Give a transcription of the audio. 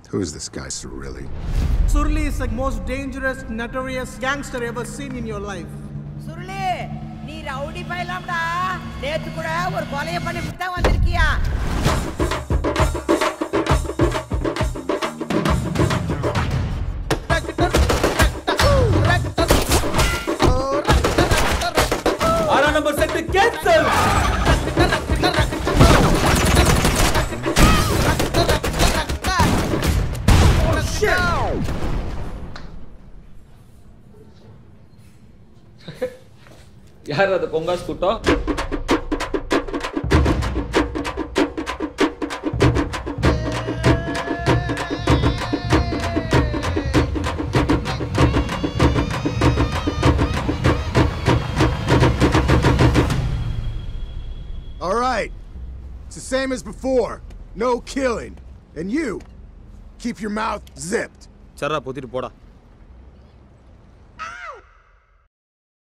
Who's this guy, Surili? Surili is the most dangerous, notorious gangster ever seen in your life. Surili, நீ rowdy பையலாம்டா. நேத்து கூட ஒரு கொலைய பண்ணி விட்டா வந்திருக்கியா? ஆறா நம்பர் செட் கேன்சல். யார் அது கொங்காஸ் கூட்டம்? All right. It's the same as before. No killing. And you, keep your mouth zipped. சரா பொத்திட்டு போடா.